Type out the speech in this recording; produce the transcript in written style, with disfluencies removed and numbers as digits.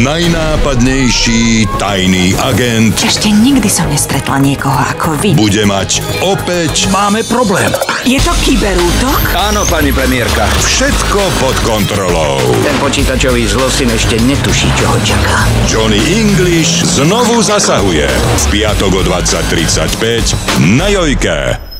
najnápadnejší tajný agent Ešte nikdy som nestretla niekoho ako vy. bude mať opäť Máme problém. Je to kyberútok? Áno, pani premiérka. všetko pod kontrolou. Ten počítačový zlosin ešte netuší, čo ho čaká. Johnny English znovu zasahuje v piatok o 20:35 na Jojke.